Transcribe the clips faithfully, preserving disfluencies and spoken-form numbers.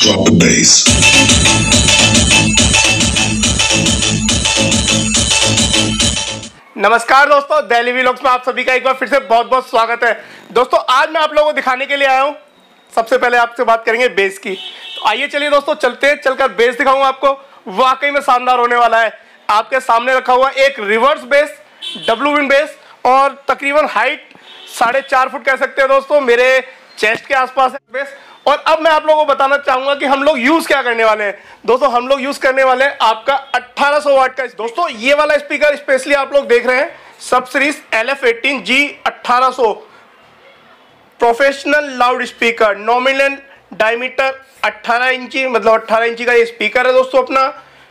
Drop the bass. नमस्कार दोस्तों, Delhi vlogs में आप सभी का एक बार फिर से बहुत बहुत स्वागत है। दोस्तों आज मैं आप लोगों को दिखाने के लिए आया हूँ। सबसे पहले आपसे बात करेंगे बेस की, तो आइए चलिए दोस्तों चलते हैं, चलकर बेस दिखाऊंगा आपको। वाकई में शानदार होने वाला है। आपके सामने रखा हुआ एक reverse bass, W bin bass, और तकरीबन हाइट साढ़े चार फुट कह सकते हैं दोस्तों, मेरे चेस्ट के आसपास है बेस। और अब मैं आप लोगों को बताना चाहूंगा कि हम लोग यूज क्या करने वाले हैं। दोस्तों हम लोग यूज करने वाले हैं आपका अठारह सौ वाट का। दोस्तों ये वाला स्पीकर स्पेशली आप लोग देख रहे हैं, सब series L F eighteen G अठारह सौ professional loud speaker, nominal diameter अठारह इंची, मतलब अठारह इंची का ये स्पीकर है दोस्तों अपना।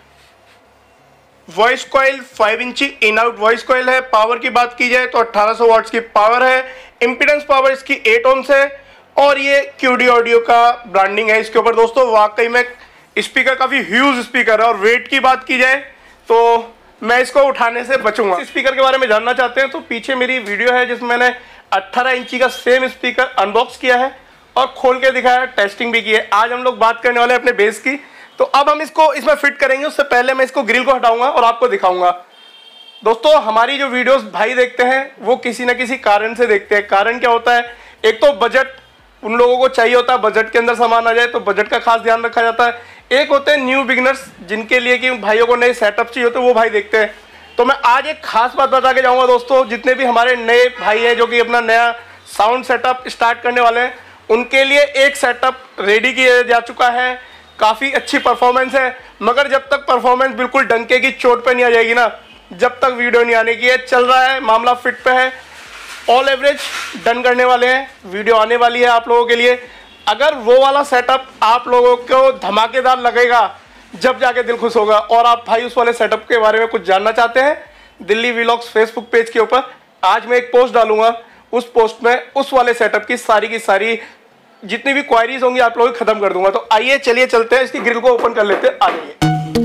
वॉइस कॉइल फाइव इंची इन आउट वॉइस कॉइल है। पावर की बात की जाए तो अठारह सौ वाट्स की पावर है। इंपीडेंस पावर इसकी एट ओम्स है, और ये क्यूडी ऑडियो का ब्रांडिंग है इसके ऊपर। दोस्तों वाकई में स्पीकर काफी ह्यूज स्पीकर है। और वेट की बात की जाए तो मैं इसको उठाने से बचूंगा। स्पीकर के बारे में जानना चाहते हैं तो पीछे मेरी वीडियो है जिसमें मैंने अठारह इंची का सेम स्पीकर अनबॉक्स किया है और खोल के दिखाया, टेस्टिंग भी की है। आज हम लोग बात करने वाले हैं अपने बेस की। तो अब हम इसको इसमें फिट करेंगे, उससे पहले मैं इसको ग्रिल को हटाऊंगा और आपको दिखाऊंगा। दोस्तों हमारी जो वीडियोस भाई देखते हैं वो किसी न किसी कारण से देखते हैं। कारण क्या होता है, एक तो बजट उन लोगों को चाहिए होता है, बजट के अंदर सामान आ जाए तो बजट का खास ध्यान रखा जाता है। एक होते हैं न्यू बिगिनर्स, जिनके लिए कि भाइयों को नए सेटअप चाहिए होते हैं, वो भाई देखते हैं। तो मैं आज एक खास बात बता के जाऊंगा दोस्तों, जितने भी हमारे नए भाई हैं जो कि अपना नया साउंड सेटअप स्टार्ट करने वाले हैं, उनके लिए एक सेटअप रेडी किया जा चुका है। काफ़ी अच्छी परफॉर्मेंस है, मगर जब तक परफॉर्मेंस बिल्कुल डंके की चोट पे नहीं आ जाएगी ना, जब तक वीडियो नहीं आने की है। चल रहा है, मामला फिट पे है, ऑल एवरेज डन करने वाले हैं, वीडियो आने वाली है आप लोगों के लिए। अगर वो वाला सेटअप आप लोगों को धमाकेदार लगेगा, जब जाके दिल खुश होगा। और आप भाई उस वाले सेटअप के बारे में कुछ जानना चाहते हैं, दिल्ली व्लॉग्स फेसबुक पेज के ऊपर आज मैं एक पोस्ट डालूंगा। उस पोस्ट में उस वाले सेटअप की सारी की सारी जितनी भी क्वायरीज होंगी आप लोगों की खत्म कर दूंगा। तो आइए चलिए चलते हैं, इसकी ग्रिल को ओपन कर लेते हैं। आ जाइए।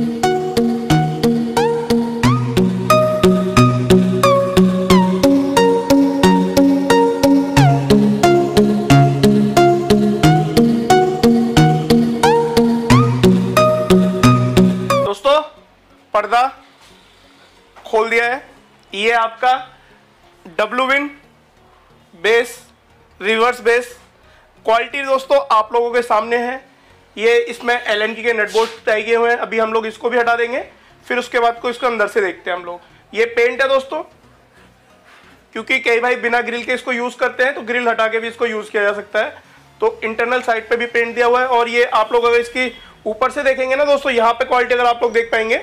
दोस्तों पर्दा खोल दिया है। ये आपका W bin bass, reverse bass. Quality दोस्तों आप लोगों के सामने है। ये इसमें एल एन की के नट बोल्ट टाई किए हुए हैं। अभी हम लोग इसको भी हटा देंगे, फिर उसके बाद को इसको अंदर से देखते हैं हम लोग। ये पेंट है दोस्तों, क्योंकि कई भाई बिना ग्रिल के इसको यूज करते हैं, तो ग्रिल हटा के भी इसको यूज किया जा सकता है। तो इंटरनल साइड पे भी पेंट दिया हुआ है। और ये आप लोग अगर इसकी ऊपर से देखेंगे ना दोस्तों, यहाँ पे क्वालिटी अगर आप लोग देख पाएंगे,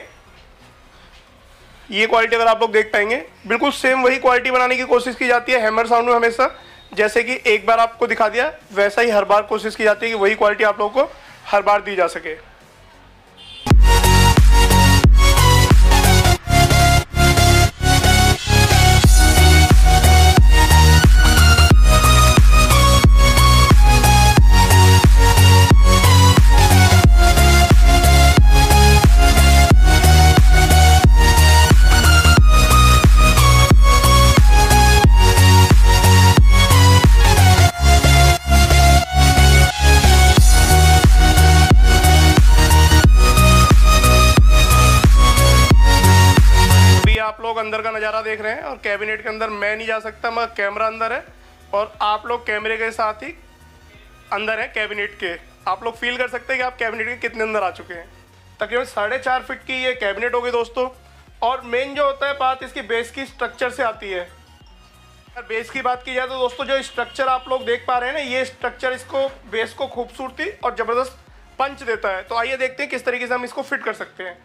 ये क्वालिटी अगर आप लोग देख पाएंगे, बिल्कुल सेम वही क्वालिटी बनाने की कोशिश की जाती है हैमर साउंड में हमेशा। जैसे कि एक बार आपको दिखा दिया, वैसा ही हर बार कोशिश की जाती है कि वही क्वालिटी आप लोगों को हर बार दी जा सके। अंदर का नज़ारा देख रहे हैं, और कैबिनेट के अंदर मैं नहीं जा सकता, मगर कैमरा अंदर है और आप लोग कैमरे के साथ ही अंदर है कैबिनेट के। आप लोग फील कर सकते हैं कि आप कैबिनेट के कितने अंदर आ चुके हैं। तकरीबन साढ़े चार फीट की ये कैबिनेट हो गई दोस्तों। और मेन जो होता है बात इसकी बेस की स्ट्रक्चर से आती है। अगर बेस की बात की जाए तो दोस्तों जो स्ट्रक्चर आप लोग देख पा रहे हैं ना, ये स्ट्रक्चर इसको बेस को खूबसूरती और ज़बरदस्त पंच देता है। तो आइए देखते हैं किस तरीके से हम इसको फिट कर सकते हैं।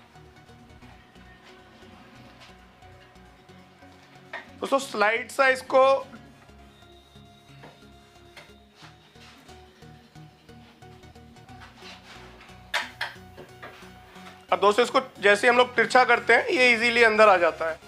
दोस्तों स्लाइड सा इसको अब दोस्तों इसको जैसे हम लोग तिरछा करते हैं, ये इजीली अंदर आ जाता है।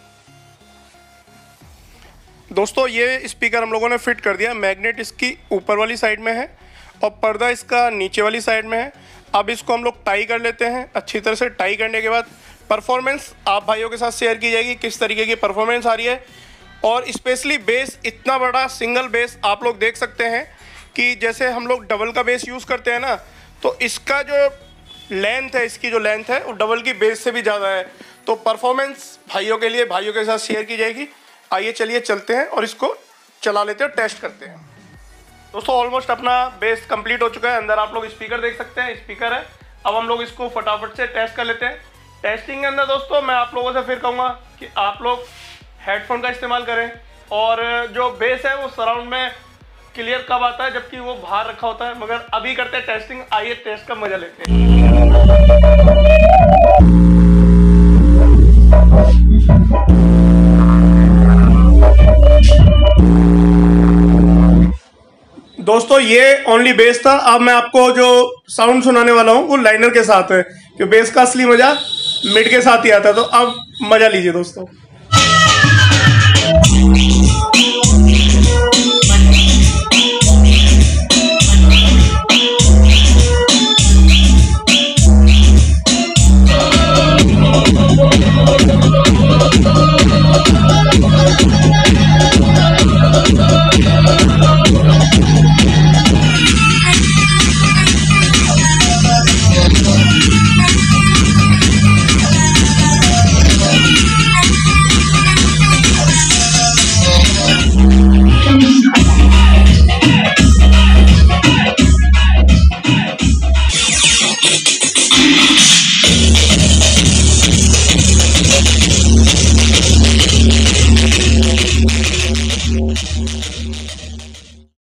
दोस्तों ये स्पीकर हम लोगों ने फिट कर दिया। मैग्नेट इसकी ऊपर वाली साइड में है और पर्दा इसका नीचे वाली साइड में है। अब इसको हम लोग टाई कर लेते हैं। अच्छी तरह से टाई करने के बाद परफॉर्मेंस आप भाइयों के साथ शेयर की जाएगी, किस तरीके की परफॉर्मेंस आ रही है। और स्पेशली बेस, इतना बड़ा सिंगल बेस आप लोग देख सकते हैं कि जैसे हम लोग डबल का बेस यूज़ करते हैं ना, तो इसका जो लेंथ है, इसकी जो लेंथ है वो डबल की बेस से भी ज़्यादा है। तो परफॉर्मेंस भाइयों के लिए, भाइयों के साथ शेयर की जाएगी। आइए चलिए चलते हैं और इसको चला लेते हैं, टेस्ट करते हैं। दोस्तों ऑलमोस्ट अपना बेस कंप्लीट हो चुका है। अंदर आप लोग स्पीकर देख सकते हैं, स्पीकर है। अब हम लोग इसको फटाफट से टेस्ट कर लेते हैं। टेस्टिंग के अंदर दोस्तों मैं आप लोगों से फिर कहूँगा कि आप लोग हेडफोन का इस्तेमाल करें, और जो बेस है वो सराउंड में क्लियर कब आता है जबकि वो बाहर रखा होता है। मगर अभी करते हैं टेस्टिंग, आइए टेस्ट का मजा लेते हैं। दोस्तों ये ओनली बेस था। अब मैं आपको जो साउंड सुनाने वाला हूँ वो लाइनर के साथ है, क्योंकि बेस का असली मजा मिड के साथ ही आता है। तो अब मजा लीजिए दोस्तों।